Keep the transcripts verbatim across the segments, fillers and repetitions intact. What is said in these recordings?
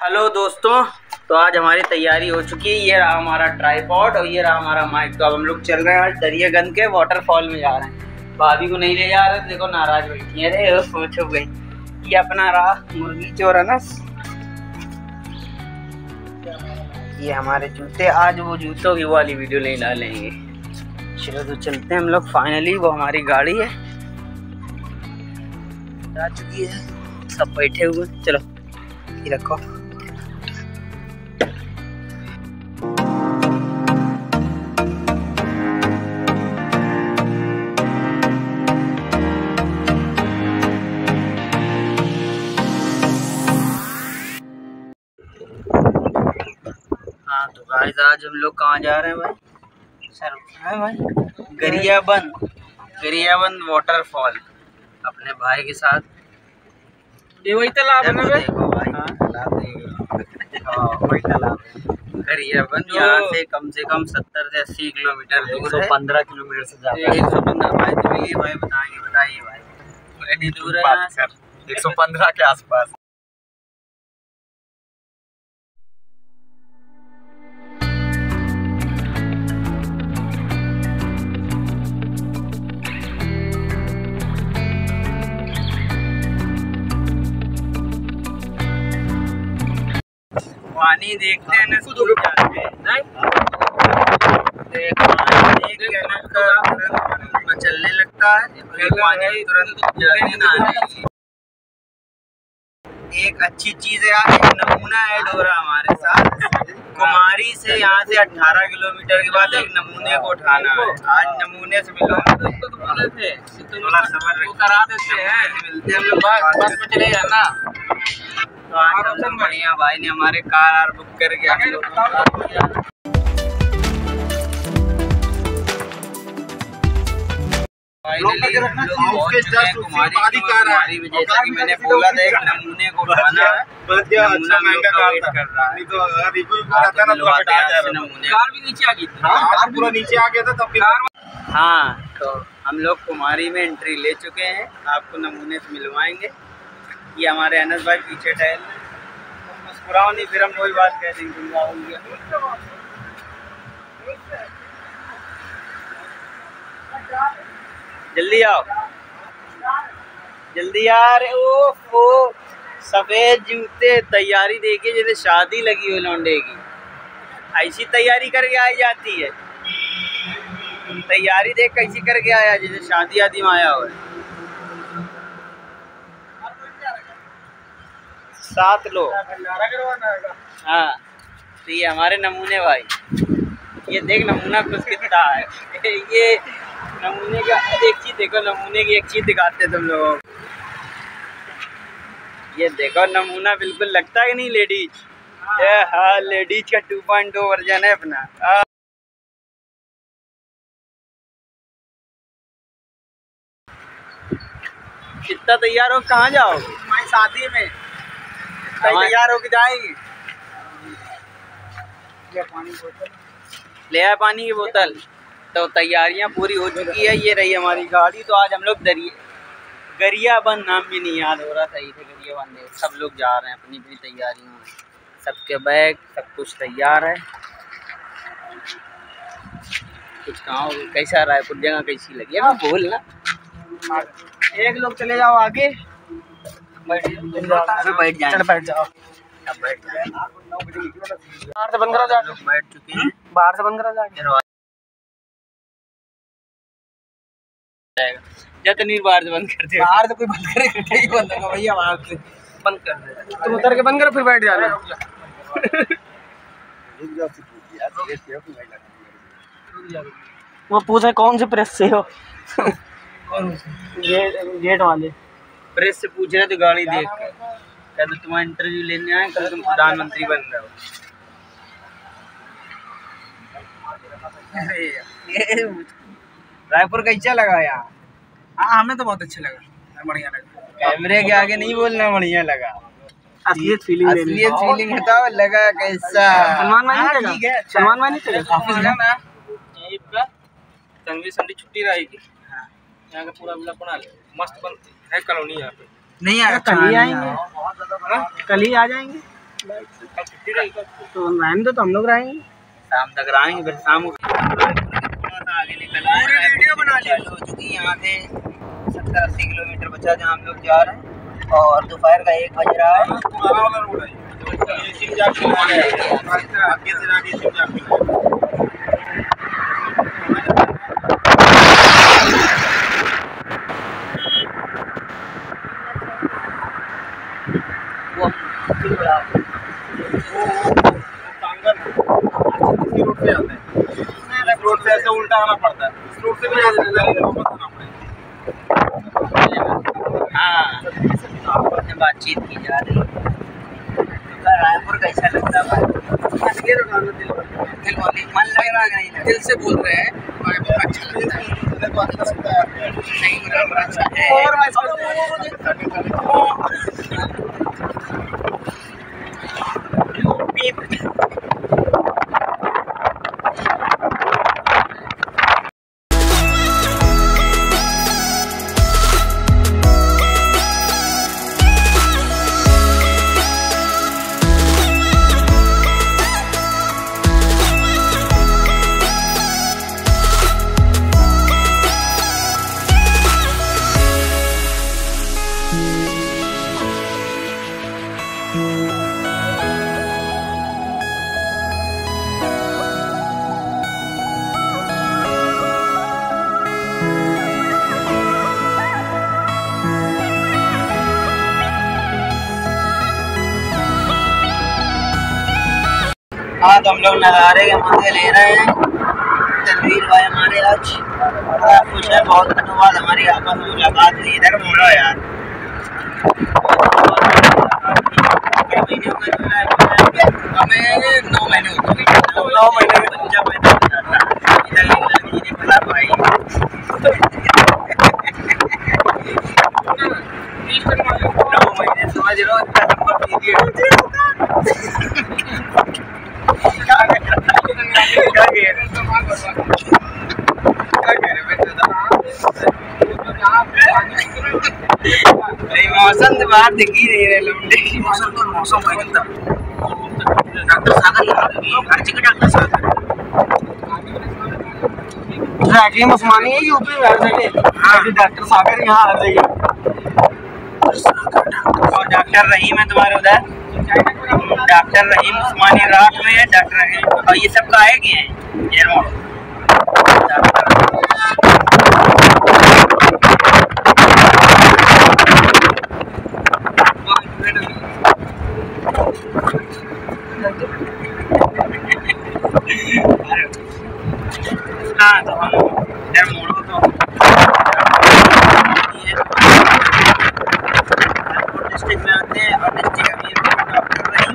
Hello दोस्तों, तो आज हमारी तैयारी हो चुकी है। ये रहा हमारा ट्राइपॉड और ये रहा हमारा माइक। तो अब हम लोग चल रहे हैं आज दरियागंज के वाटरफॉल में जा रहे हैं। भाभी को नहीं ले जा रहे, देखो नाराज बैठी है। अरे सोचो गई ये अपना रहा मुर्गी चोर है ना। ये हमारे जूते, आज वो जूतों की वाली वीडियो नहीं डालेंगे। चलो तो चलते हैं हम लोग। फाइनली वो हमारी गाड़ी है, आ चुकी है, सब बैठे हुए। चलो ये रखो। हाँ तो गाइस, आज हम लोग कहाँ जा रहे हैं भाई? सर है भाई गरियाबंद, गरियाबंद वाटरफॉल अपने भाई के साथ। ये वही तालाब है ना भाई? देखो भाई, तालाब हाँ वही तालाब है। गरियाबंद यहाँ से कम से कम सत्तर से अस्सी किलोमीटर दूर है। एक सौ पंद्रह किलोमीटर से ज़्यादा। एक सौ पंद्रह भाई तो ये भाई बताएंगे, बताइए भाई कितनी दूर है यहाँ से? एक सौ पंद्रह के आसपास। पानी देखते हैं ना, सूख जाते हैं नहीं? देख के ना तुरंत मचलने लगता है, पानी तुरंत जल्दी ना आने। एक अच्छी चीज है यार, एक नमूना ऐड हो रहा हमारे साथ। कुमारी से यहाँ से अठारह किलोमीटर के बाद एक नमूने को उठाना है। आज नमूने से मिलो तो इसको तो बोले थे थोड़ा सबर करा देते हैं, मिलते हैं हम लोग बस में चले जाना। तो आज हम लोग बढ़िया भाई ने हमारे कार आर बुक करके हम लोग कुमारी में, जैसा कि मैंने बोला था एक नमूने को उठाना है। नमूना महंगा कार कर रहा है, तो नमूने कार भी नीचे आ गई थी। कार पूरा नीचे आ गया था तब भी। हाँ तो हम लोग कुमारी में एंट्री ले चुके हैं, आपको नमूने से मिलवाएंगे। ये हमारे अनस भाई पीछे टहल, मुस्कुराओ नहीं फिर हम वही बात कह देंगे तुम गाओगे। जल्दी आओ, जल्दी यार। ओ ओ सफेद जूते, तैयारी देखिए जैसे शादी लगी हो लौंडे की। ऐसी तैयारी करके आई जाती है, तैयारी देख कैसी करके आया जैसे शादी आदि में आया हो। सात लोग। हाँ तो ये हमारे नमूने भाई, ये देख नमूना कुछ कितना है। ये नमूने का एक चीज देखो, नमूने की एक चीज दिखाते तुम लोगों को। ये देखो नमूना बिल्कुल लगता है कि नहीं लेडीज? हाँ लेडीज का टू पॉइंट टू वर्जन है अपना। कितना तैयार हो, कहाँ जाओगे? हमारी शादी में तैयार होके जाएंगे। ले आया पानी की बोतल। तो तैयारियां पूरी हो चुकी है। ये रही हमारी गाड़ी। तो आज हम लोग दरिया गरियाबंद, नाम भी नहीं याद हो रहा सही से, गरियाबंद है। सब लोग जा रहे हैं अपनी अपनी तैयारियों में, सबके बैग सब कुछ तैयार है। कुछ कहाँ हो, कैसा रायपुर जगह कैसी लगी है बोल ना। एक लोग चले जाओ आगे, बैठ जाओ, बैठ जाओ। बाहर से बंद करो जाके, बैठ चुके हैं। बाहर से बंद करो जाके, जतनी बाहर से बंद कर दे। बाहर से कोई बंद करे, बंद होगा भैया, बाहर से बंद कर दे। तुम उतर के बंद करो फिर बैठ जाना। वो पूछे कौन से प्रेस से हो? गेट वाले प्रेस से पूछ रहे थे गाड़ी देख कर। कहते तुम्हारा इंटरव्यू लेने आए, कल तुम प्रधानमंत्री बन रहे हो। रायपुर कैसा लगा यार? हाँ हमें तो बहुत अच्छा लगा, बढ़िया लगा। कैमरे के आगे नहीं बोलना बढ़िया लगा, असलियत फीलिंग, असलियत फीलिंग बताओ लगा कैसा? सलमान भाई नहीं लगा? सलमान भाई नहीं लगा? ऑफिस है ना ईद का, संडे संडे छुट्टी रहेगी। यहाँ का पूरा बना मस्त बनती है कॉलोनी यहाँ पे। नहीं आया, कल ही आएंगे, कल ही आ जाएंगे। तो रहने दो, तो हम लोग रहेंगे, शाम तक रहेंगे, फिर शाम को आगे निकल आए। वीडियो बना लिया हो चुकी यहाँ से सत्तर अस्सी किलोमीटर बचा जहाँ हम लोग जा रहे हैं, और दोपहर का एक बज रहा है। रोड से ऐसे उल्टा आना पड़ता है, इस रोड से भी हाँ, बातचीत की जा रही है। रायपुर कैसा लगता है भाई? दिल वाली मन लग रहा है, नहीं दिल से बोल रहे हैं। रायपुर अच्छा लगता है, नहीं बराबर अच्छा है। आज हम लोग नज़ारे के मजे ले रहे हैं। तनवीर भाई हमारे आज खुश है, बहुत दिनों बाद हमारी आपस में मुलाकात हुई। इधर मुड़ो यार, हमें नौ महीने हो गए, नौ महीने में बच्चा पैदा हो जाता है। इधर पता भाई नौ महीने समझ लो, इतना लंबा पीरियड। मौसम से बाहर दिख ही नहीं रहे लोग। मौसम तो मौसम है एकदम। डॉक्टर सागर हर जगह डॉक्टर सागर हकीम उस्मानी है यूपी में हर जगह। हाँ, डॉक्टर सागर यहाँ हर जगह। और डॉक्टर रहीम है तुम्हारे उधर, डॉक्टर रहीम उस्मानी रात में है। डॉक्टर रहीम, और ये सब का है कि हैं हाँ, तो हम इधर मोड़ो तो डिस्ट्रिक्ट में आते हैं, और डिस्ट्रिक्ट अभी डॉक्टर रहीम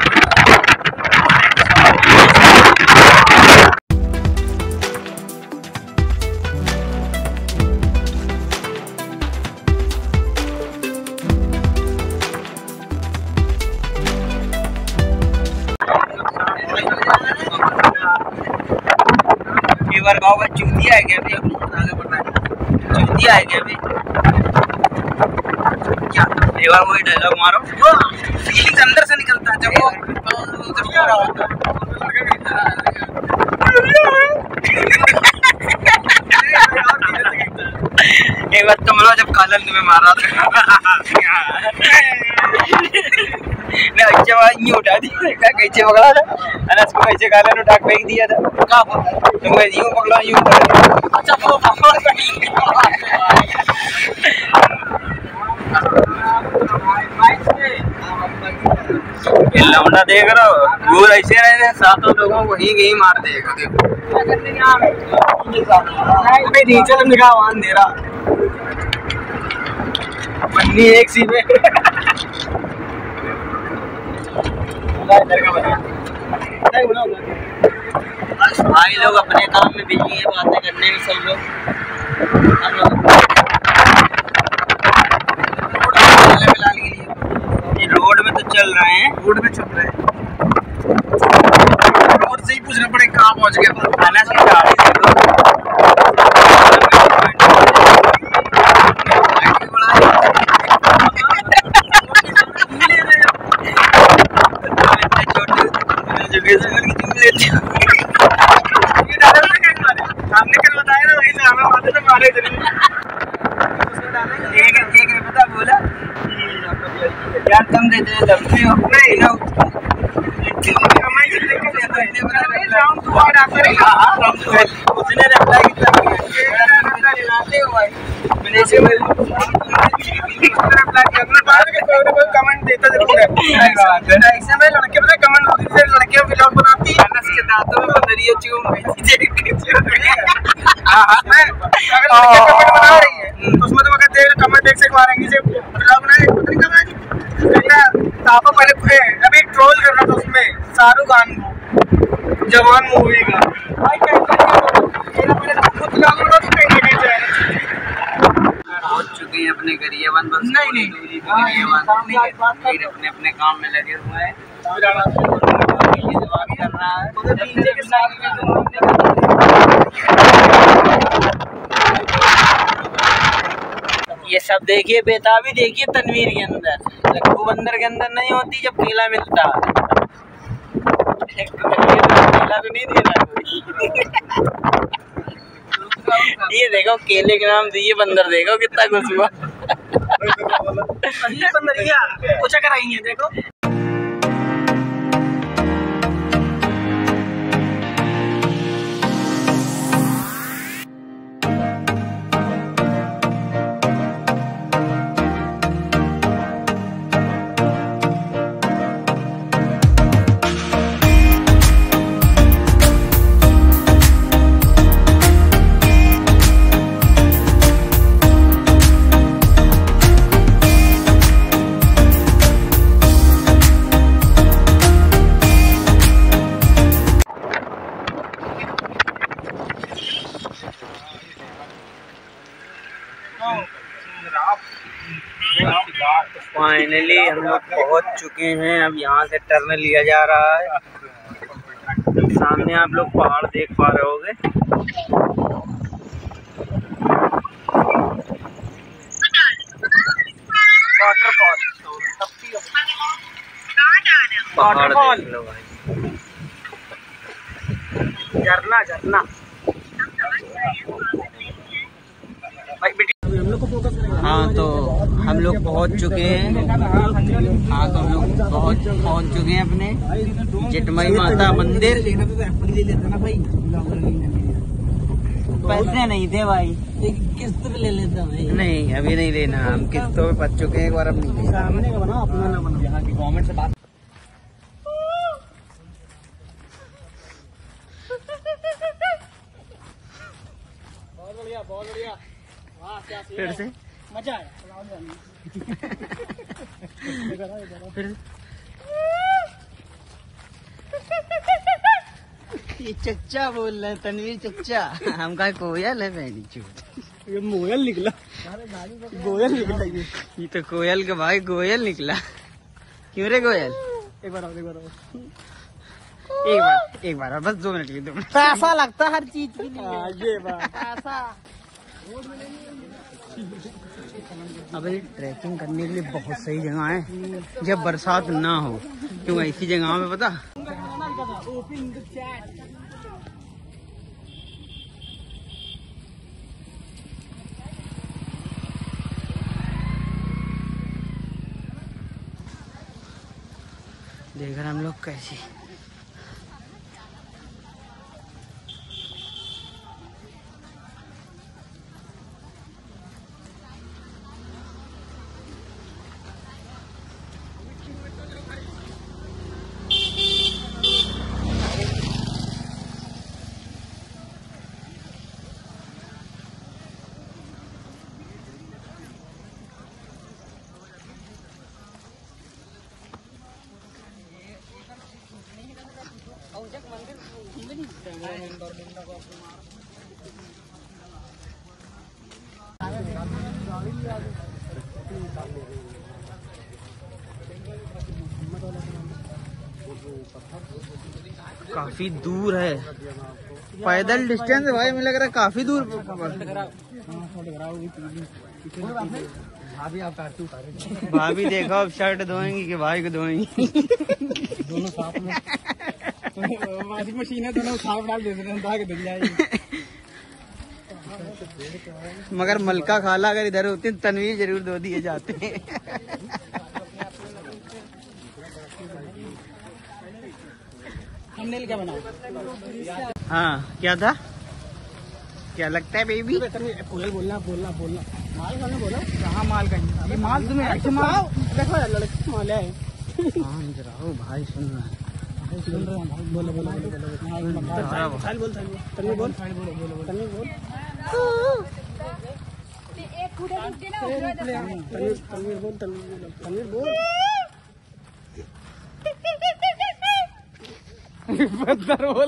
गाँव का चूतिया है क्या अभी? आगे बढ़ना है, चूतिया है क्या अभी? क्या एक बार वही डायलॉग मारो, फीलिंग्स अंदर से निकलता है जब वो जब हो रहा होता है। एक बार तुम लोग जब कालन तुम्हें मारा था अच्छा यूँ उठा दिया, कैसे पकड़ा था अनस को, कैसे कालन उठा फेंक दिया था। तुम यूँ पकड़ा, यूँ अच्छा लौंडा देख रहा हो, गोल ऐसे रहे सातों लोगों को ही ही मार देगा। देखो नीचे निगाह मान दे रहा पन्नी एक सी में भाई लोग अपने काम में बिजी है, बातें करने में सब लोग। हम लोग रोड में तो चल रहे हैं, रोड में चल रहे हैं, रोड से ही पूछना पड़े कहाँ पहुँच गया। खाना से ले चलेंगे। एक एक रुपया बोला यार, तुम देते हो लंबी हो नहीं ना उसने रिप्लाई कितना कमेंट देता जरूर है। ऐसे में लड़के पता कमेंट होती है, लड़कियां व्लॉग बनाती है के दांतों में बंदरिया चूम गई थी। अगर लड़कियां कमेंट बना रही है तो उसमें तो कहते हैं कमेंट एक से मारेंगे से व्लॉग बनाए पता नहीं कब बेटा तापा पहले अभी ट्रोल कर रहा था उसमें शाहरुख खान को जवान मूवी का भाई पहुंच चुके हैं अपने गरियाबंद। बस नहीं नहीं दूरी पे गरियाबंद अपने अपने काम में लगे हुए हैं। बात कर रहा है ये सब देखिए, बेताबी देखिए तनवीर के अंदर, लक्कू बंदर के अंदर नहीं होती जब केला मिलता। केला तो नहीं दे रहा ये देखो केले के नाम दिए, बंदर देखो कितना खुश हुआ। पूछा कराएंगे देखो। फाइनली हम लोग पहुंच चुके हैं। अब यहाँ से टर्न लिया जा रहा है। सामने आप लोग पहाड़ देख पा रहे होगे। वाटरफॉल वाटरफॉल झरना झरना हाँ तो हम लोग पहुंच चुके हैं। हाँ तो हम लोग पहुंच पहुंच चुके हैं अपने जिटमई माता मंदिर। पैसे नहीं थे भाई, किस्त पे ले लेता भाई। नहीं अभी नहीं लेना, हम किस्तों पे फंस चुके हैं एक बार। अब नहीं सामने का बना, अपना ना बना। यहाँ की गवर्नमेंट से बात बहुत बढ़िया बहुत बढ़िया। फिर से मजा आया। फिर ये चच्चा बोल रहे हैं, तनवीर चच्चा। हम कहा कोयल है पहली चूत। ये मोयल निकला, गोयल निकला। ये ये तो कोयल के भाई गोयल निकला। क्यों रे गोयल? एक बार और एक बार और एक बार एक बार और बस दो मिनट की दो मिनट। पैसा लगता हर चीज के लिए। ये बात पैसा। अबे ट्रैकिंग करने के लिए बहुत सही जगह है जब बरसात ना हो। क्यों ऐसी जगह में पता देख रहे हम लोग कैसे काफी दूर है, पैदल डिस्टेंस भाई मुझे लग रहा है काफी दूर। भाभी देखो अब शर्ट धोएंगी कि भाई को धोएंगी? दोनों साथ में वॉशिंग मशीन है, दोनों साफ डाल देते हैं, धो के धुल जाएगी। मगर मलका खाला अगर इधर होते तनवीर जरूर दो दिए जाते हैं। हमने क्या बना? हाँ क्या था, क्या लगता है बेबी? बोलना बोलना बोलना बोलना माल खाने बोलो। कहाँ माल का? ये माल तुम्हें अच्छा माल देखो यार, लड़के माल है। हाँ रहो भाई, सुन रहा है, सुन रहे हैं भाई। बोलो बोलो बोलो बोलो। साइल बोल, साइल बोल, तन्वीर बोल, साइल बोलो बोलो बोलो, तन्वीर बोल, तन्वीर तन्वीर बोल, तन्वीर बोल। बंदर बोल,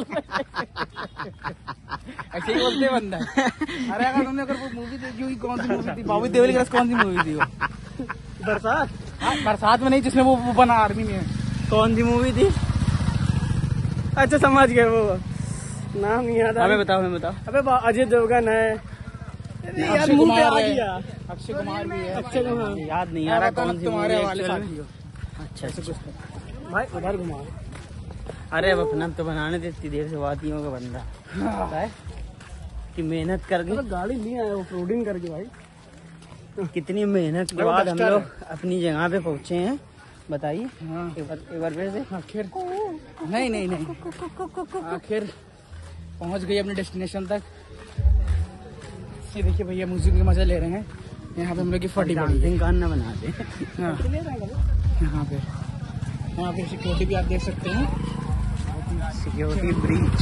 ऐसे ही बोलते बंदा। अरे अगर तुमने अगर वो मूवी देखी हुई, कौन सी मूवी थी? बाबू देओल की कौन सी मूवी थी वो? बरसात। हाँ बरसात में नहीं, जिसमें वो वो बना आर्मी में। कौन सी मूवी थी? अच्छा समझ गए, वो नाम नहीं याद। हमें बताओ, हमें बताओ। अबे अजय देवगन है, अक्षय कुमार है, अक्षय कुमार भी है। अक्षय कुमार याद नहीं आ रहा कौन सी तुम्हारे मूवी वाले actual साथी में। हो। अच्छा अच्छा। भाई उधर घुमा। अरे अब अपना तो बनाने थे, इतनी देर से वादियों का बंदा पता है कि मेहनत करके गाड़ी नहीं आया ऑफ रोडिंग करके भाई। कितनी मेहनत के बाद हम लोग अपनी जगह पे पहुंचे हैं, बताइए। हाँ एक बार एक बार फिर से। आखिर नहीं नहीं नहीं आखिर पहुंच गई अपने डेस्टिनेशन तक। ये देखिए भैया म्यूजिक के मजे ले रहे हैं। यहाँ पे हम लोग की फटी पड़ी है। गान ना बना दे। हाँ यहाँ पे यहाँ पे सिक्योरिटी भी आप देख सकते हैं। Security breach.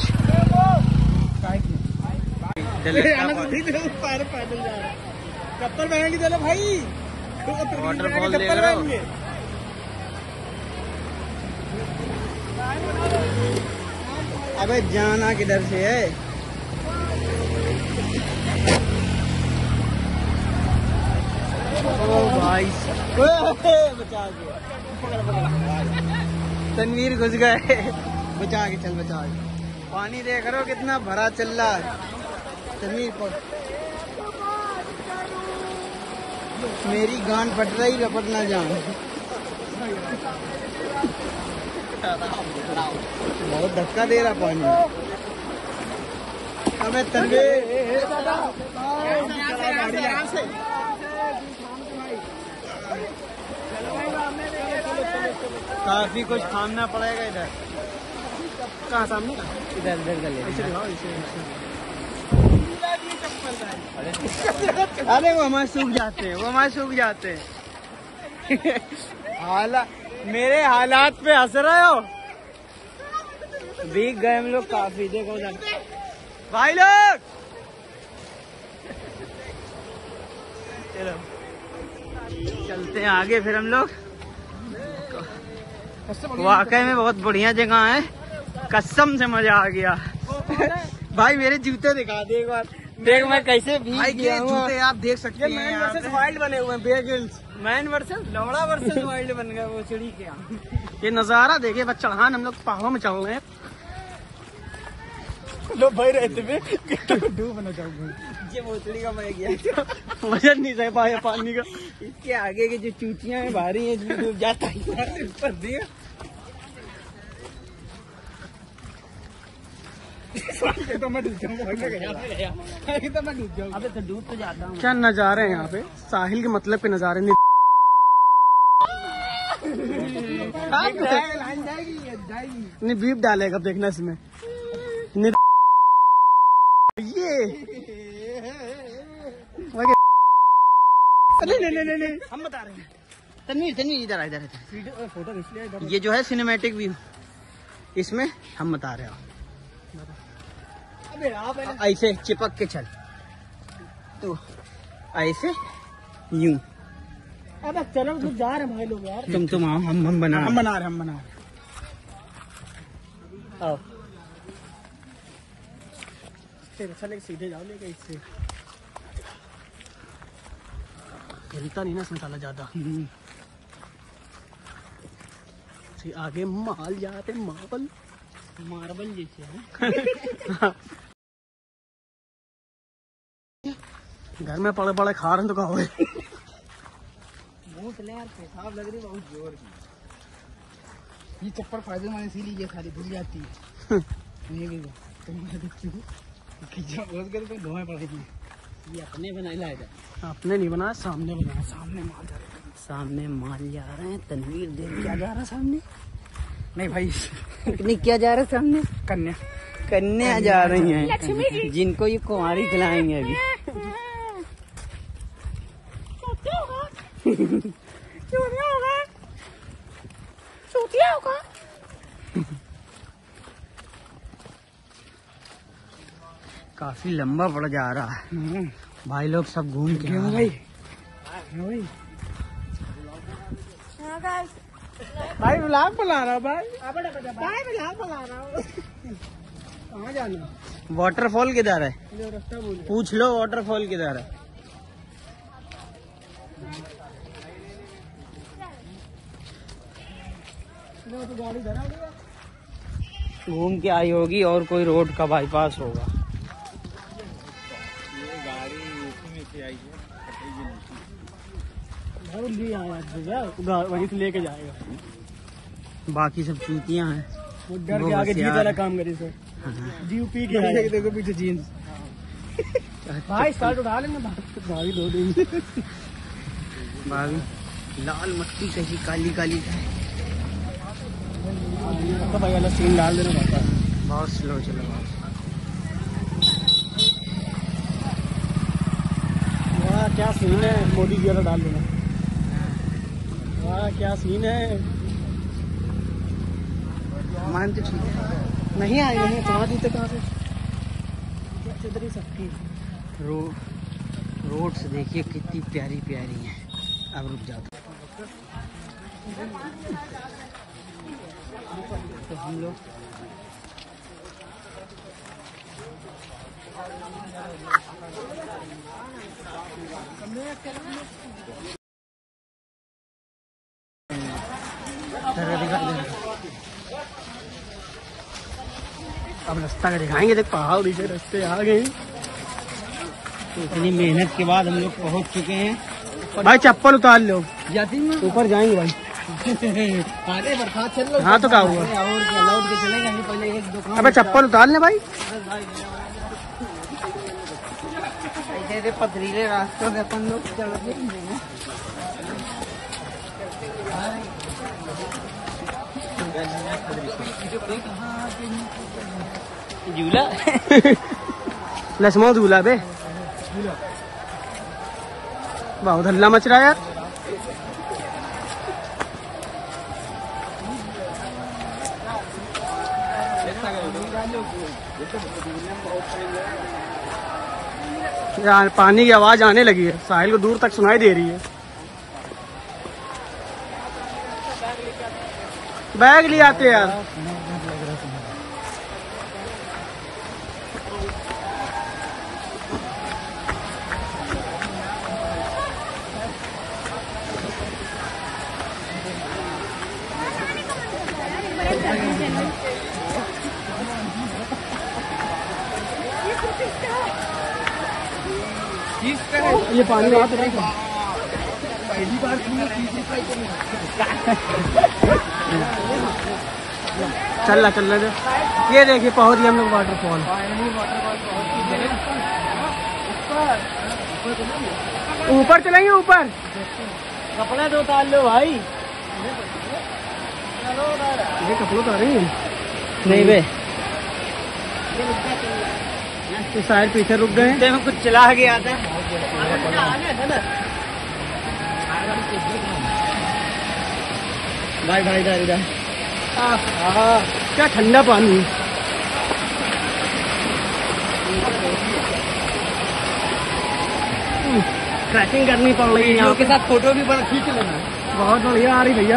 पैदल जा रहे कपल पहन चलो भाई, वाटरफॉल देख रहे हो? अबे जाना किधर से है? ओ भाई बचा के, तनवीर घुस गए। बचा के चल, बचा के। पानी देख रहे हो कितना भरा चल रहा है। तनवीर पर मेरी गांड फट रही, रपट ना जान। बहुत धक्का दे रहा पानी। हमें तनवीर काफी कुछ खाना पड़ेगा इधर। कहाँ सामने? इधर इधर कर ले। अरे वो हमारे सूख जाते हैं, वो हमारे सूख जाते हैं। हालात, मेरे हालात पे हंस रहे हो? भीग गए हम लोग काफी। देखो भाई लोग, चलो चलते हैं आगे फिर हम लोग। वाकई में बहुत बढ़िया जगह है, कसम से मजा आ गया। भाई मेरे जूते दिखा दे एक बार, देख मैं कैसे भीग भाई गया हूँ। जूते आप देख सकते हैं। मैन वर्सेस वाइल्ड बने हुए हैं, बेयर ग्रिल्स। मैन वर्सेस लौड़ा वर्सेस वाइल्ड बन गया वो चिड़ी के यहाँ। ये नजारा देखिए, बस चढ़ान हम लोग पहाड़ों में चल रहे हैं। लो भाई रहते हुए डूब बना जाऊंगा। ये मोचड़ी का मैं गया, वजन नहीं सह पाया पानी का। इसके आगे की जो चूचियां हैं भारी हैं, इसमें डूब जाता है। ऊपर दिया तो मैं डूब जाऊंगा, तो मैं डूब जाऊंगा। अबे तो डूब तो जाता हूँ। क्या नजारे हैं यहाँ पे, साहिल के मतलब के नजारे। नहीं नहीं बीप डालेगा देखना इसमें। ये नहीं नहीं नहीं नहीं हम बता रहे हैं। तनवीर तनवीर इधर आ, इधर इधर। फोटो खींच लिया। ये जो है सिनेमैटिक व्यू, इसमें हम बता रहे हो। अबे आप ऐसे चिपक के चल, तो ऐसे यूं। अब चलो तो जा रहे हैं भाई लोग यार। तुम तुम आओ, हम हम बना हम बना रहे हम बना रहे आओ। चले सीधे जाओ, लेके इससे हिलता नहीं ना इसमें साला ज्यादा। आगे माल जाते मार्बल मार्बल जैसे है। घर में पड़े पड़े खा रहे तो कहा हुए। यार पेशाब लग रही बहुत जोर की। ये चप्पल फायदेमंद इसीलिए ये सारी भूल जाती है। नहीं भी तुम देखती हो खिंचा बहुत कर तो धोए पड़ेगी। ये अपने बनाए लाए थे? अपने नहीं बनाया, सामने बनाया। सामने माल जा रहे हैं, सामने माल जा रहे हैं। तनवीर देख क्या जा रहा है सामने? नहीं भाई पिकनिक क्या जा रहा है सामने? कन्या कन्या जा रही हैं, जिनको ये कुंवारी खिलाएंगे अभी। काफी लंबा पड़ जा रहा है भाई, लोग सब घूम के भाई भाई भाई ब्लॉग बना रहा भाई भाई ब्लॉग बना रहा। कहाँ जाना? वाटरफॉल किधर है? जो रास्ता बोल पूछ लो वाटरफॉल किधर है। तो गाड़ी धरा घूम के आई होगी और कोई रोड का बाईपास होगा। ये गाड़ी यूपी में से आई है, ले आया वहीं से लेके जाएगा। बाकी सब चूतियां हैं, वो डर के आगे जीत वाला काम करे सर। जीपी के आगे देखो पीछे जीन्स। भाई स्टार्ट उठा लेंगे भाभी दो दिन। भाभी लाल मट्टी कैसी काली काली है। तो भाई वाला सीन डाल देना पड़ता है। बहुत स्लो चलो। वाह क्या सीन है, मोदी जी वाला डाल देना। वाह क्या सीन है। मान तो ठीक है, नहीं आए नहीं तुम्हारा जूते कहाँ से? इधर ही सबकी रो रोड से देखिए कितनी प्यारी प्यारी है। अब रुक जाओ तो हम लोग अब रास्ता का दिखाएंगे। देख पहाड़ नीचे रास्ते आ गए। तो इतनी मेहनत के बाद हम लोग पहुंच चुके हैं। भाई चप्पल उतार लो, जाती में ऊपर जाएंगे भाई। अरे बरसात चल लो। हाँ तो क्या हुआ? और क्या लौट के चलेंगे पहले एक दुकान। अबे चप्पल उतार ले भाई। ऐसे पथरीले रास्तों से अपन लोग चल रहे हैं। झूला लक्ष्मण झूला बे, बहुत हल्ला मच रहा है यार। यार पानी की आवाज आने लगी है, साहिल को दूर तक सुनाई दे रही है। बैग ले आते यार। ये पानी वहाँ तो नहीं चल रहा चल रहा। ये देखिए पहुंच गए हम लोग वाटरफॉल। ऊपर चलेंगे, ऊपर कपड़ा तो उतार लो भाई। ये कपड़े उतार रही है नहीं बे, तो शायद पीछे रुक गए। तो कुछ चला गया था। भाई भाई इधर इधर क्या ठंडा पानी। ट्रैकिंग करनी पड़ रही है यहाँ के साथ फोटो भी बड़ा खींच लेना। बहुत बढ़िया आ रही भैया,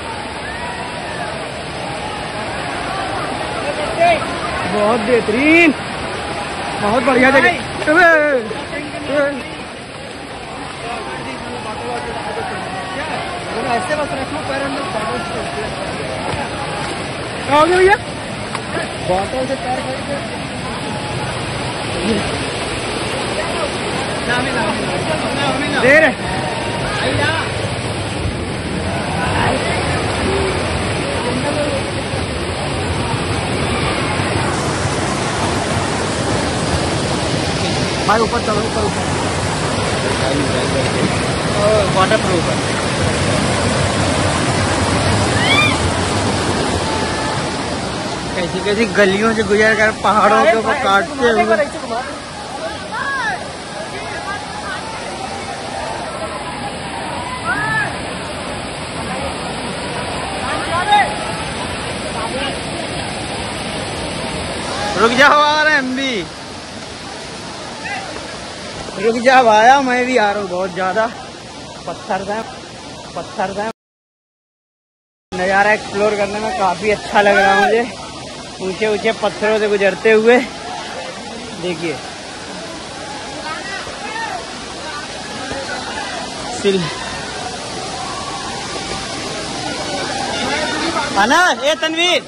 बहुत बेहतरीन, बहुत बढ़िया जगह। ऐसे बस रखो पैर अंदर। क्या हो गया भैया? बॉटल से पैर करके देर है। भाई ऊपर चलो, ऊपर ऊपर वाटर प्रूफ है। कैसी कैसी गलियों से गुजर कर पहाड़ों के ऊपर काटते हुए रुक जाओ, आ रहे हम भी, रुक जाओ, आया मैं भी आ रहा हूँ। बहुत ज्यादा पत्थर है, पत्थर है। नज़ारा एक्सप्लोर करने में काफी अच्छा लग रहा है मुझे, ऊंचे ऊंचे पत्थरों से गुजरते हुए। देखिए सिल आना ए तनवीर,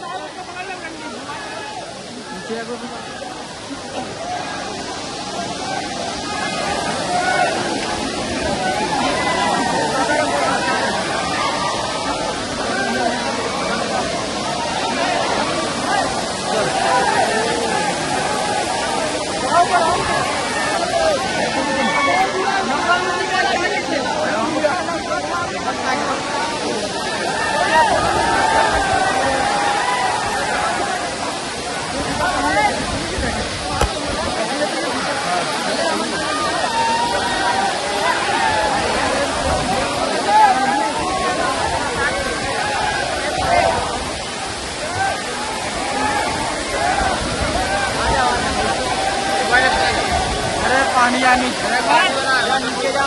पानी या नीचे जाओ।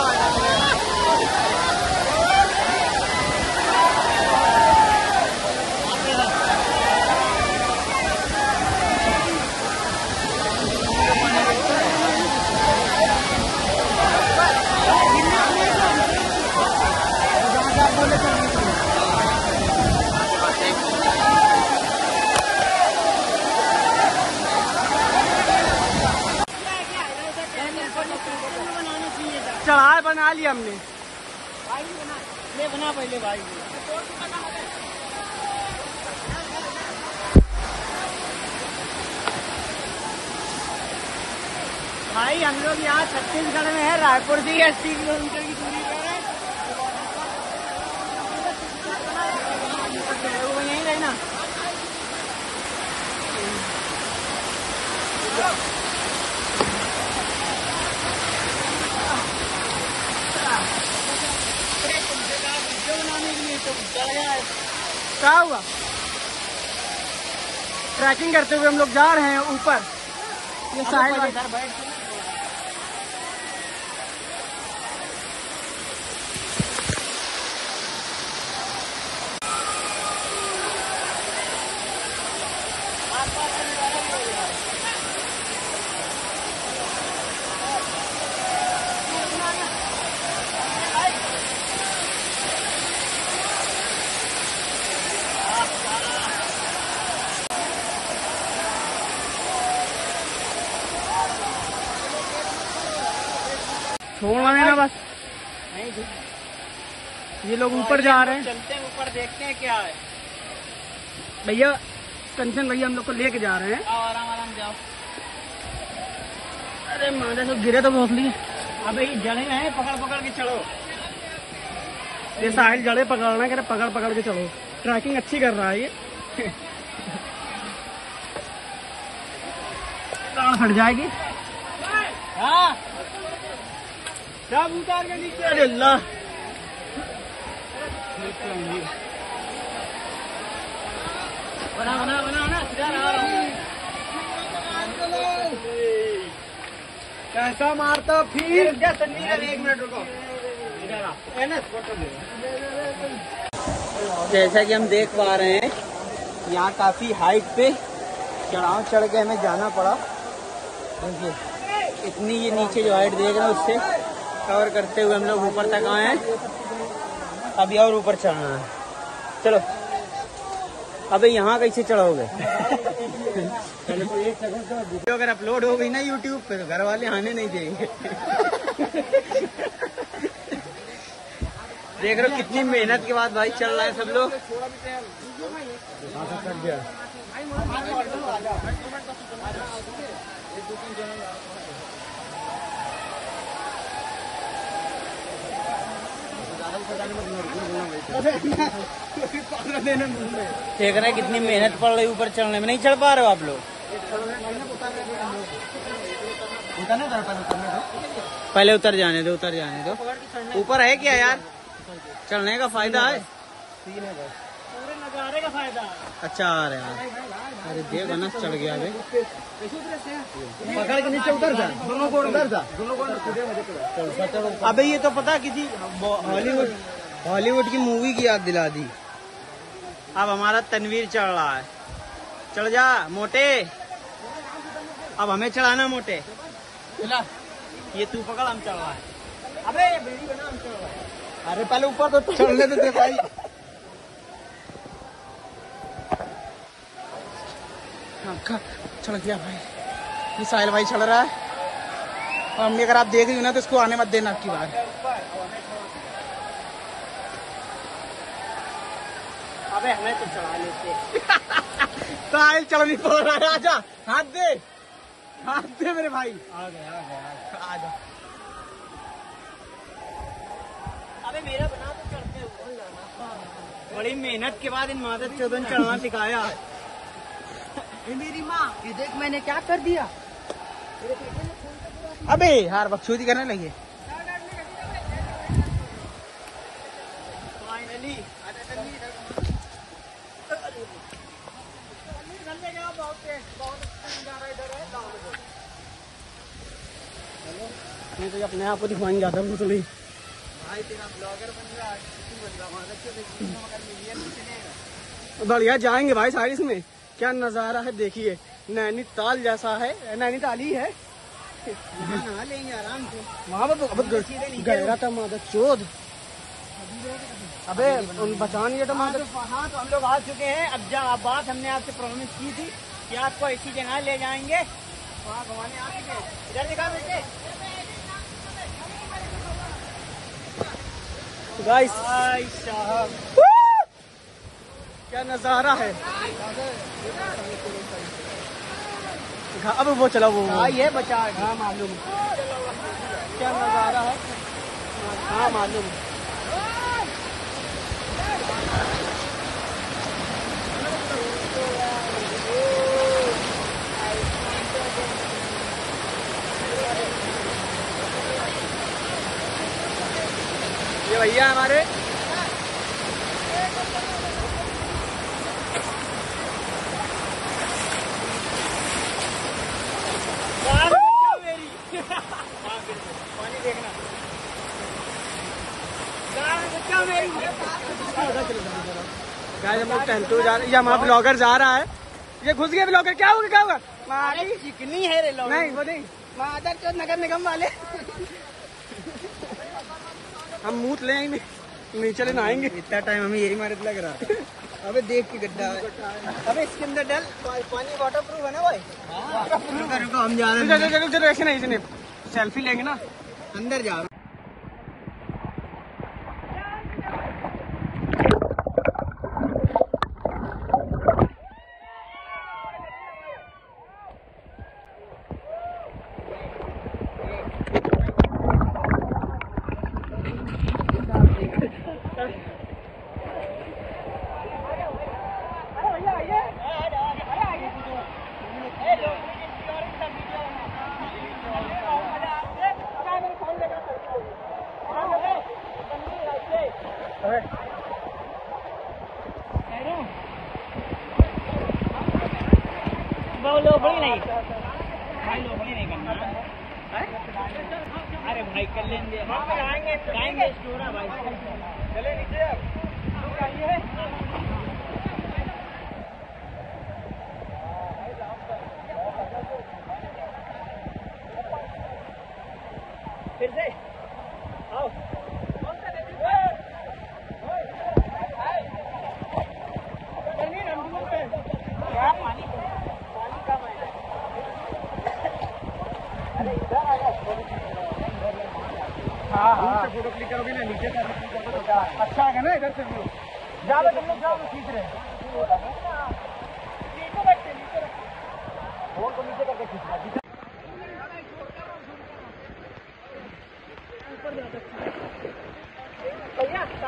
चढ़ाए बना लिया हमने, ले बना पहले भाई। भाई हम लोग यहाँ छत्तीसगढ़ में है, रायपुर से अस्सी किलोमीटर की दूरी पर है। वो यहीं रहना। क्या हुआ? ट्रैकिंग करते हुए हम लोग जा रहे हैं ऊपर। ये साहिल बैठ छोड़ना नहीं ना बस। ये लोग ऊपर जा रहे हैं, चलते हैं ऊपर, देखते हैं क्या है। भैया कंचन भैया हम लोग को लेके जा रहे हैं। आराम आराम जाओ। अरे मारे तो गिरे तो बहुत लिए। अबे ये जड़े हैं, पकड़ पकड़ के चलो। ये साहिल जड़े पकड़ना, कह रहे पकड़ पकड़ के चलो। ट्रैकिंग अच्छी कर रहा है ये। हट जाएगी। हाँ सब उतार के नीचे। अरे अल्लाह, बना बना बना बना कैसा मारता फिर। एक मिनट रुको। जैसा कि हम देख पा रहे हैं, यहाँ काफी हाइट पे चढ़ाव चढ़ के हमें जाना पड़ा। देखिए इतनी ये नीचे जो हाइट देख रहे हैं उससे कवर करते हुए हम लोग ऊपर तक आए हैं। अभी और ऊपर चढ़ना है। चलो। अबे यहाँ कैसे चढ़ोगे? वीडियो अगर अपलोड हो गई ना यूट्यूब पे तो घर वाले आने नहीं देंगे। देख रहे हो कितनी मेहनत के बाद भाई चल रहा है सब लोग। देख रहे कितनी मेहनत पड़ रही ऊपर चढ़ने में, नहीं चढ़ पा रहे हो आप लोग। पहले उतर जाने दो, उतर जाने दो। ऊपर है क्या यार, चढ़ने का फायदा है, पूरे नजारे का फायदा। अच्छा आ रहा है, अरे देख ना चढ़ गया अभी। पकड़ के नीचे उतर जा, दोनों को उतर जा, दोनों को। अबे ये तो पता किसी हॉलीवुड हॉलीवुड की मूवी की याद दिला दी। अब हमारा तनवीर चढ़ रहा है, चढ़ जा मोटे, अब हमें चढ़ाना मोटे। ये तू पकड़, हम चढ़ रहा है। अबे बेड़ी बना, हम चढ़ रहा है। अरे पहले ऊपर तो चढ़ने देते भाई। चढ़ गया भाई, ये साहिल भाई चढ़ रहा है। और अम्मी अगर आप देख रही हो ना तो इसको आने मत देना आपकी बार। अबे हमें तो चढ़ा लेते। साहिल चढ़ नहीं पा रहा है, आजा हाथ दे, हाथ दे मेरे भाई। आ गया, आ गया, आजा। अबे मेरा बना तो चढ़ते हो। बड़ी मेहनत के बाद इन मादर चौदन चढ़ना सिखाया। मेरी माँ, ये देख मैंने क्या कर दिया। अबे यार बकचोदी करने लगे। फाइनली मैं तो अपने आप को दिखवाने जाता हूँ। भाई तेरा ब्लॉगर बन रहा है, बढ़िया जाएंगे भाई साइड में। क्या नजारा है देखिए, नैनीताल जैसा है, नैनीताल ही है। नहा लेंगे आराम से, वहाँ पर गहरा था मादर चोद। अबे बचा नहीं था मादर। हाँ तो हम लोग आ चुके हैं। अब जा बात हमने आपसे प्रॉमिस की थी कि आपको ऐसी जगह ले जाएंगे, वहाँ घुमाने आ चुके। इधर दिखा बेटे गाइस, साहब क्या नजारा है। अब वो चला, वो ये बचा। हाँ मालूम क्या नजारा है। हाँ मालूम। ये भैया हमारे पानी देखना, गाइस हम लोग टहलते जा रहे हैं। हमारा ब्लॉगर जा रहा है, ये घुस गया ब्लॉगर। क्या होगा, क्या होगा? चिकनी है रे लोग। नहीं वो नहीं, मादर चौथ नगर निगम वाले। हम मूत ले आएंगे, नीचे ले नहाएंगे। इतना टाइम हमें यही मारे लग रहा है। अबे देख के गड्ढा है। अबे इसके अंदर डल, पानी वाटर प्रूफ है ना भाई। रुको हम जा रहे हैं। चलो चलो ऐसे नहीं, इसने सेल्फी लेंगे ना, अंदर जा रहे। लोफड़ी नहीं भाई, लोफड़ी नहीं करना। अरे भाई कर लेंगे, आएंगे आएंगे स्टोरा भाई। चले नीचे अब आइए। फिर से आओ। क्या पानी पानी कम है। अरे इधर आ जा। हाँ हाँ फोटो क्लिक करोगे ना, नीचे से अच्छा है ना, इधर से व्यू। जाओ तुम लोग, जाओ खींच रहे हैं। नीचे बैठते, नीचे फोन को नीचे करके खींच रहा। ऊपर जा सकते भैया।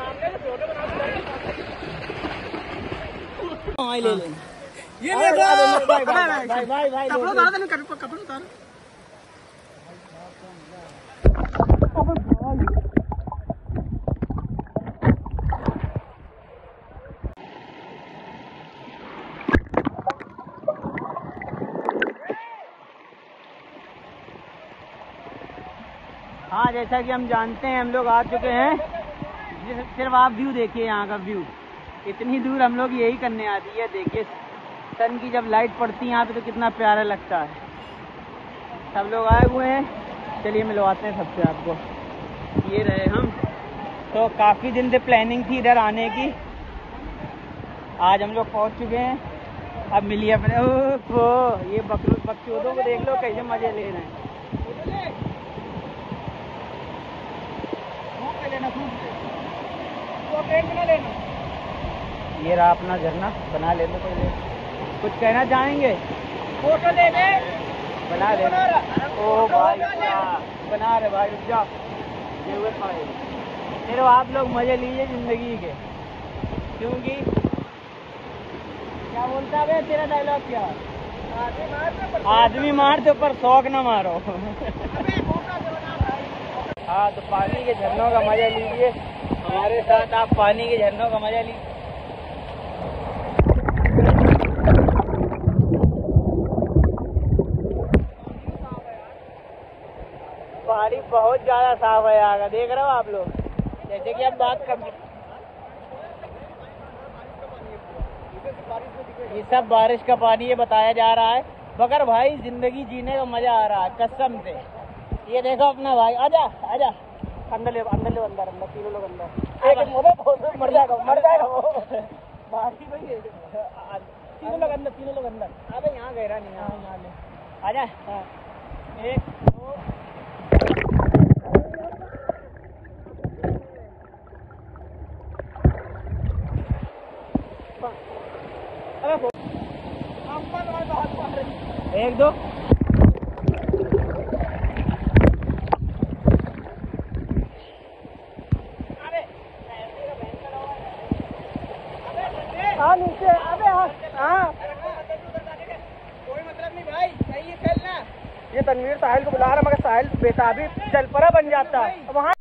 वहीं ले लेना। ये ले लो भाई भाई भाई भाई कपड़ा उतार दे, कपड़ा उतार। हाँ, जैसा कि हम जानते हैं, हम लोग आ चुके हैं। सिर्फ आप व्यू देखिए, यहाँ का व्यू। इतनी दूर हम लोग यही करने आती है। देखिए सन की जब लाइट पड़ती है यहाँ पे तो कितना प्यारा लगता है। सब लोग आए हुए हैं। चलिए मिलवाते हैं सबसे आपको। ये रहे हम। तो काफ़ी दिन से प्लानिंग थी इधर आने की। आज हम लोग पहुँच चुके हैं। अब मिलिए अपने वो ये बकरू बकचोदों को देख लो कैसे मज़े ले रहे हैं। ये रहा अपना झरना। बना ले लो पहले। कुछ कहना चाहेंगे? फोटो ले ले। बना ले। ओ भाई बना रहे भाई, रुक जाओ। सिर्फ आप लोग मजे लीजिए जिंदगी के, क्योंकि क्या बोलता है तेरा डायलॉग क्या? आदमी मार तो पर शौक ना मारो। हाँ, तो पानी के झरनों का मजा लीजिए हमारे साथ। आप पानी के झरनों का मजा लीजिए। पानी बहुत ज्यादा साफ है यहाँ का, देख रहे हो आप लोग। जैसे कि अब बात कर, ये सब बारिश का पानी ये बताया जा रहा है। मगर भाई जिंदगी जीने का मजा आ रहा है कसम से। ये देखो अपना भाई, आजा आजा अंदर ले, अंदर ले, अंदर अंदर तीनों लोग अंदर। एक मर जाएगा मर जाएगा वो बाकी भाई। तीनों लोग अंदर, तीनों लोग अंदर। अबे यहाँ गहरा नहीं, यहाँ यहाँ ले आजा। एक दो एक दो हाँ नीचे। अबे हाँ, कोई मतलब नहीं भाई, सही है चलना। ये तनवीर साहिल को बुला रहा, मगर साहिल बेताबी चल पड़ा बन जाता है वहाँ।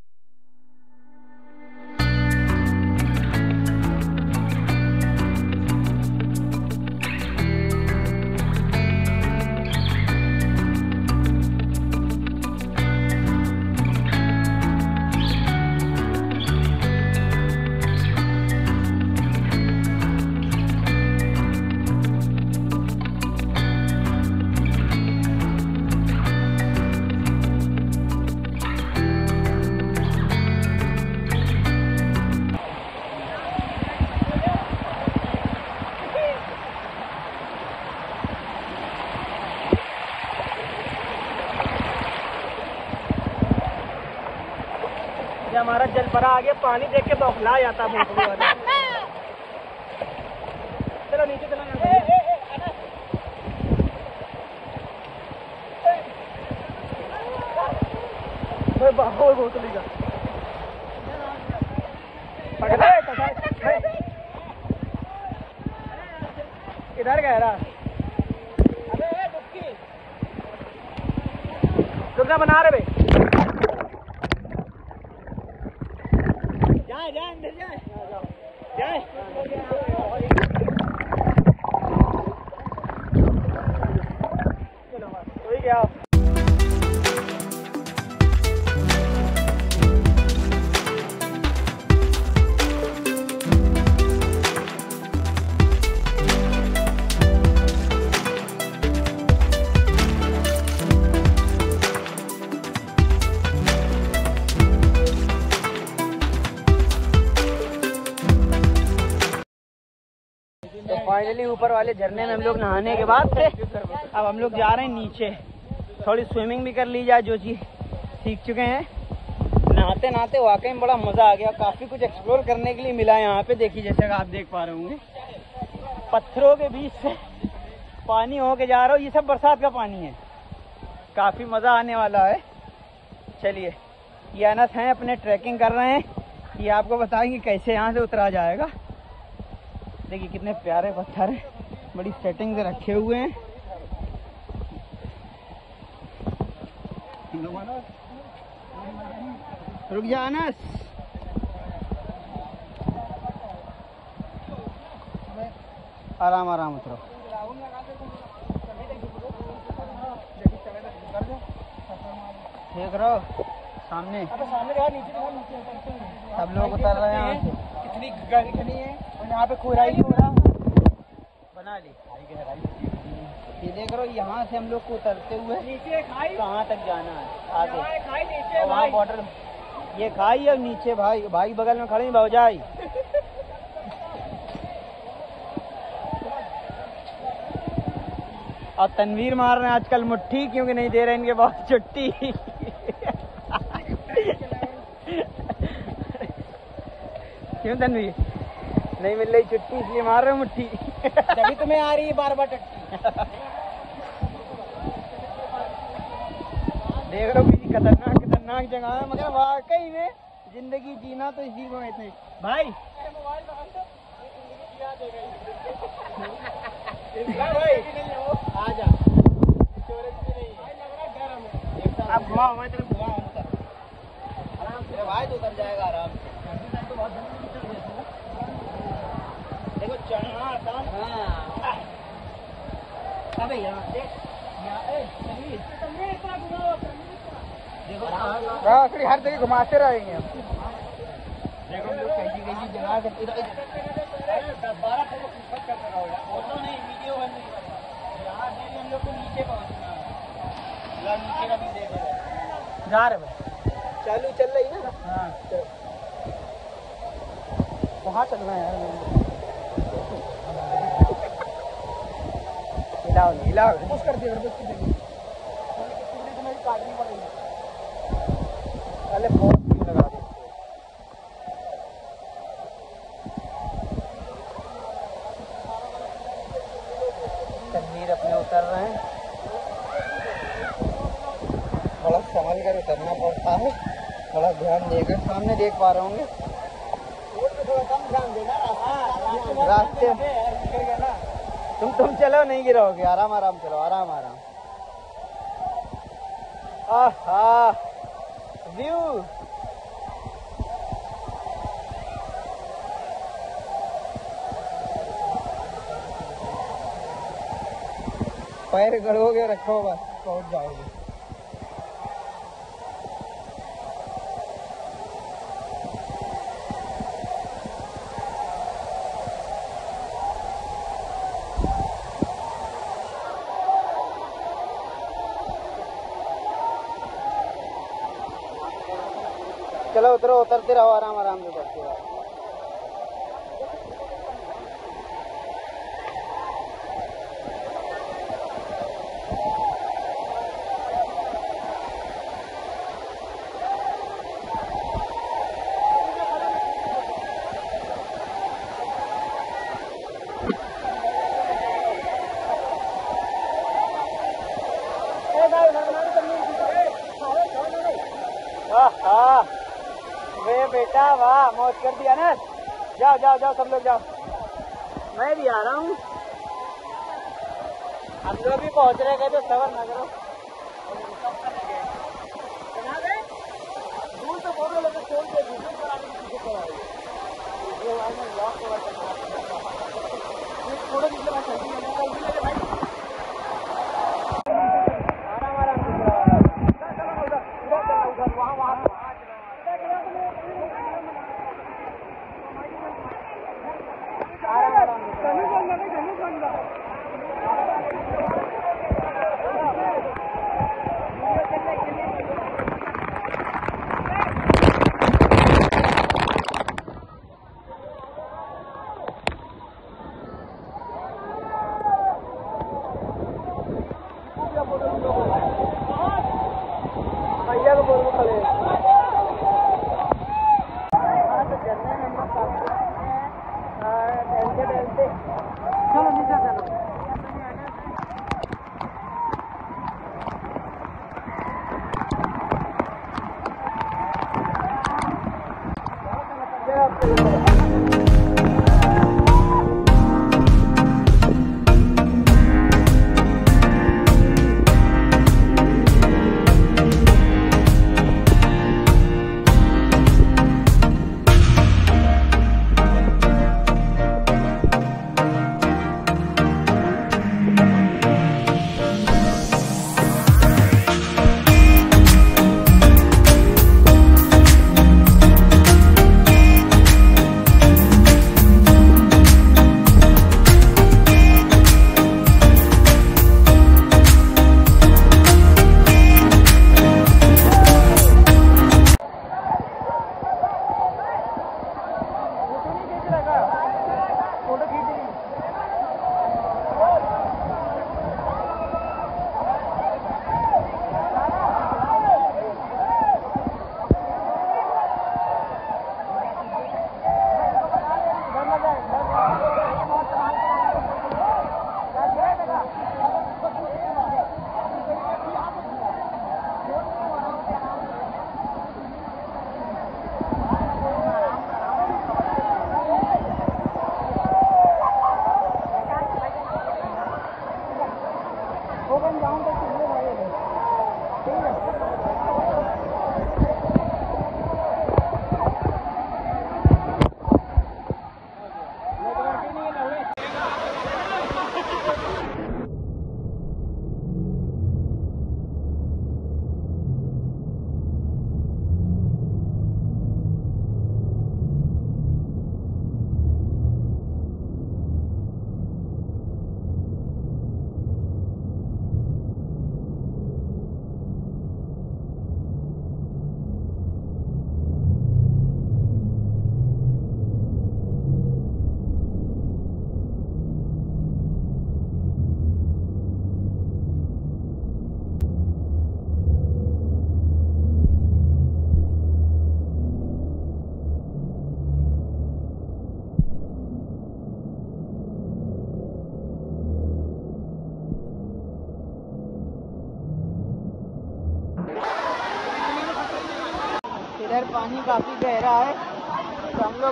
हमारा जलपरा आगे पानी देख के बौखला जाता है। चलो नीचे चलो। बोतली का इधर गहरा। अबे डुबकी डुबना बना रहे भाई। जाए जाए अंदर जाए जाए। चलो तो ही क्या फाइनली ऊपर वाले झरने में हम लोग नहाने के बाद थे। अब हम लोग जा रहे हैं नीचे। थोड़ी स्विमिंग भी कर ली जाए, जो चीज़ सीख चुके हैं। नहाते नहाते वाकई में बड़ा मज़ा आ गया। काफ़ी कुछ एक्सप्लोर करने के लिए मिला है यहाँ पे। देखिए जैसे आप देख पा रहे होंगे, पत्थरों के बीच से पानी हो के जा रहा हो। ये सब बरसात का पानी है। काफ़ी मज़ा आने वाला है। चलिए, ये अनस हैं अपने ट्रैकिंग कर रहे हैं। ये आपको बताएंगे कैसे यहाँ से उतरा जाएगा। देखिए कितने प्यारे पत्थर हैं, बड़ी सेटिंग से रखे हुए हैं। रुक जा अनस। आराम आराम उतरो। देख रहे हो सामने सब लोग उतर रहे हैं यहाँ से। कितनी गहरी है और यहाँ पे खुदाई हो रहा बना ली। ये देख रहे हो यहाँ से हम लोग को उतरते हुए नीचे खाई कहाँ तक जाना है आगे। खाई नीचे वहाँ बॉर्डर ये खाई और नीचे भाई भाई बगल में खड़े हैं भौजाई। और तनवीर मार रहे हैं आजकल मुट्ठी, क्योंकि नहीं दे रहे इनके बहुत छुट्टी। क्यों तनवीर नहीं मिल रही छुट्टी, इसलिए मार रहे हो मुट्ठी। तभी तुम्हें आ रही है बार बार टट्टी। देख लो कितनी खतरनाक खतरनाक जगह है, मगर वाकई में जिंदगी जीना तो इसी को कहते हैं भाई। आजा अब घुमाओ, मैं तेरे घुमाऊं आराम से भाई, तो उतर जाएगा आराम से। देखो चढ़ना आसान। हाँ अबे यहाँ देख, देखो हर जगह घुमाते रहेंगे हम। देखो हम लोग कैसी कैसी जगह से बारह फोटो नहीं वीडियो बन रही है। यहाँ से हम लोग को नीचे पहुँचना है, नीचे का भी देख रहे जा रहे भाई, चालू चल रही ना। हाँ कहाँ चलना है यार? हिलाओ हिलाओ पुश कर दिया बस की तुम्हें काटनी पड़ेगी। पहले बहुत क्यों लगा दे। तनवीर अपने उतर रहे हैं, बड़ा संभल कर उतरना पड़ता है, बड़ा ध्यान देकर। सामने देख पा रहे होंगे थोड़ा कम ध्यान देना रास्ते। तुम तुम चलो नहीं गिरोगे, आराम आराम चलो, आराम आराम। आहा व्यू पैर गड़ोगे रखो बस पहुंच जाओगे। चलो उतरो, उतरते रहो आराम आराम से उतरते रहो। हाँ वे बेटा वाह, मौज कर दिया ना। जाओ जाओ जाओ सब लोग जाओ, मैं भी आ रहा हूँ। हम लोग भी पहुँच रहे गए तो सबर ना करो। दूर तो बहुत लोग छोड़ के वीडियो बनाने की कोशिश कर रहे हैं। वीडियो में ब्लॉग कवर करना थोड़ा वीडियो में चलती है भाई। आराम आराम से वहाँ वहाँ भैया को बोल खड़े टहलते टहलते चलो नीचे चलो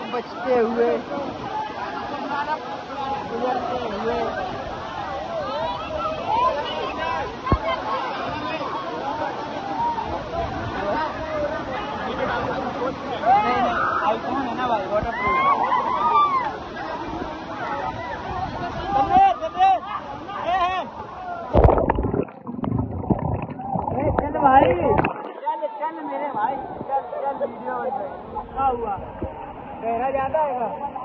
बचते हुए गुजरते हुए आईफोन है ना भाई, वाटर प्रूफ भाई। चल चल मेरे भाई, चल चल वीडियो बन रही। क्या हुआ, गहरा ज्यादा है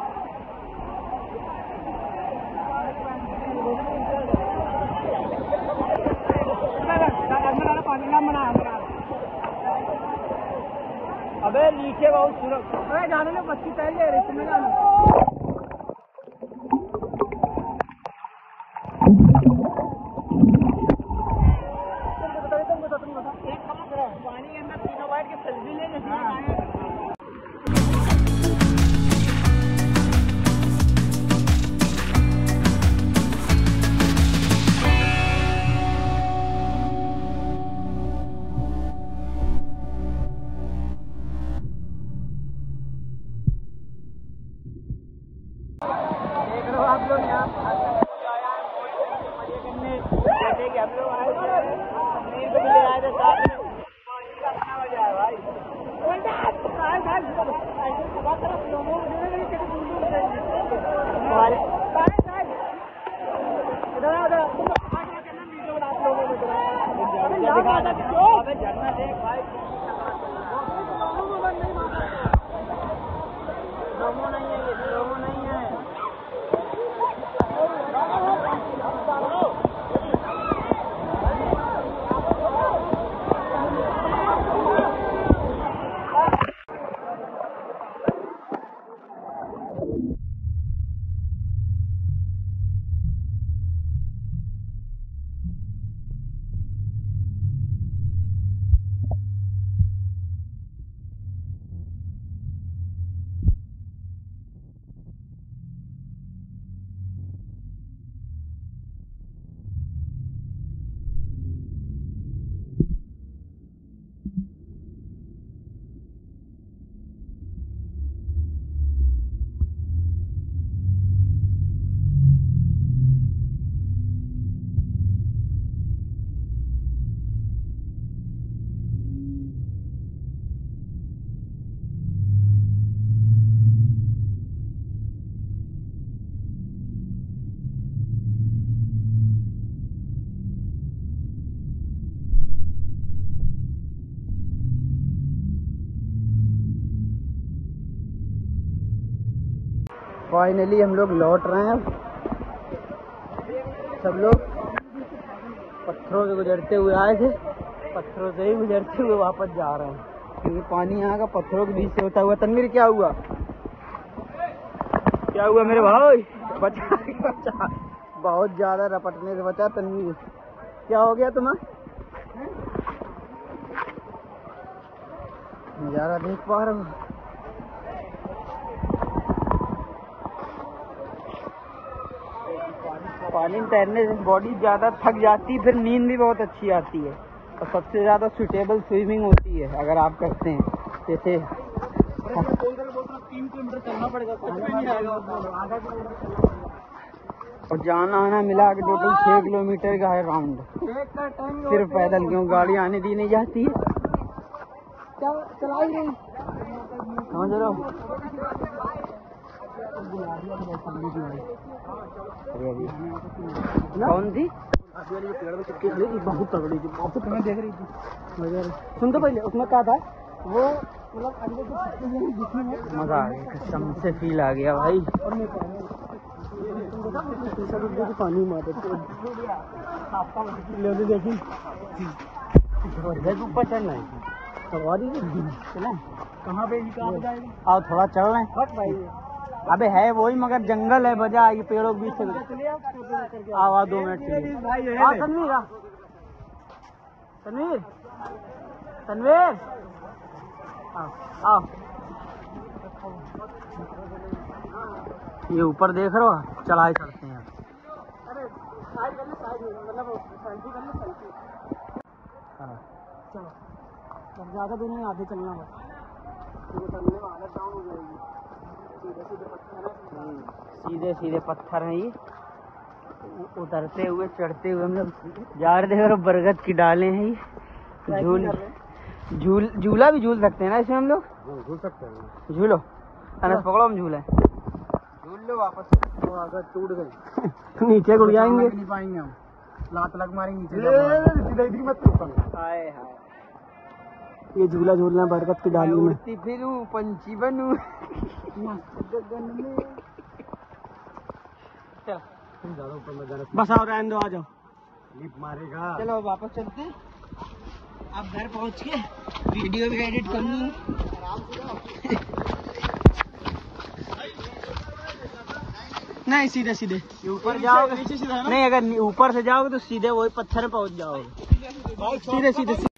पानी ना बना। अबे नीचे बहुत सुरक्षित। अरे जाने में बच्ची तैर गए रेत में जाना। पानी के अंदर तीनों बैठ के सेल्फी ले लेते हैं। देख लो आप लोग यहाँ मजे करने, जैसे कि हम लोग आए थे नींद भी ले आए थे साथ में। अपना मजा है भाई। झरना देख भाई, स्लोमो नहीं है ये, स्लोमो नहीं है। फाइनली हम लोग लौट रहे हैं। सब लोग पत्थरों से गुजरते हुए आए थे, पत्थरों से ही गुजरते हुए वापस जा रहे हैं, क्योंकि पानी यहाँ का पत्थरों के बीच से होता हुआ। तनवीर क्या हुआ, क्या हुआ मेरे भाई? बचा बचा, बहुत ज्यादा रपटने से बचा। तनवीर क्या हो गया तुम्हें? नजारा देख पा रहे हो? पानी में तैरने से बॉडी ज़्यादा थक जाती है, फिर नींद भी बहुत अच्छी आती है और सबसे ज़्यादा सूटेबल स्विमिंग होती है अगर आप करते हैं। जैसे तीन किलोमीटर चलना पड़ेगा और जाना आना मिला के टोटल छः किलोमीटर का है राउंड, सिर्फ पैदल, क्यों गाड़ी आने दी नहीं जाती है। चला ही नहीं, समझ रहे हो? कौन थी? पेड़ में चिपकी थी, बहुत तगड़ी थी, बहुत तुम्हें देख रही थी। सुन तो पहले उसमें क्या था वो, मतलब अंदर से मजा आ गया, कसम से फील आ गया भाई। पानी में देखी ऊपर चढ़ना है, सवारी कहाँ पे आओ थोड़ा चल रहे हैं भाई। अबे है वही मगर जंगल है, बजा ये पेड़ों के बीच से। आवा दो मिनट तनवीर तनवीर तनवीर आओ आओ, ये ऊपर देख रहे हो, चढ़ाई चढ़ते हैं। अरे साइड कर ले, साइड मतलब सेल्फी कर ले, सेल्फी। हाँ चलो, ज़्यादा दूर नहीं, आगे चलना बस, हालत डाउन हो जाएगी। सीधे सीधे पत्थर हैं ये, उतरते हुए चढ़ते हुए हम लोग जा रहे थे। और बरगद की डालें हैं ये, झूल झूल झूला भी झूल सकते हैं ना इसमें हम लोग? झूल सकते हैं। झूलो अनस, पकड़ो हम झूले झूल लो वापस। वो अगर टूट गई नीचे गिर जाएंगे, नहीं पाएंगे हम, लात लग मारेंगे नीचे। सीधा इधर मत ऊपर। हाय हाय, ये झूला झूलना बरगद की डाली में। उड़ती फिरूं पंछी बनूं गगन में। चल ज्यादा ऊपर मत जाना। बस आओ, रहने दो, आ जाओ, लिप मारेगा। चलो वापस चलते हैं। अब घर पहुंच के वीडियो भी एडिट कर लूँ। नहीं, सीधे सीधे ऊपर जाओगे नीचे सीधा है ना? नहीं, अगर ऊपर से जाओगे तो सीधे वही पत्थर में पहुंच जाओगे। सीधे सीधे